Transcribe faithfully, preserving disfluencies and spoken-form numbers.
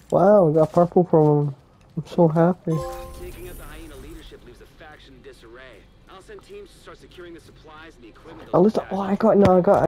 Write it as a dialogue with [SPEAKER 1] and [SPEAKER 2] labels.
[SPEAKER 1] Wow, I got purple from him. I'm so happy.
[SPEAKER 2] Taking out the Hyena leadership leaves the faction in disarray. I'll send teams to start securing the supplies and the equipment
[SPEAKER 1] At
[SPEAKER 2] those
[SPEAKER 1] least, oh,
[SPEAKER 2] bastards
[SPEAKER 1] I got, no, I got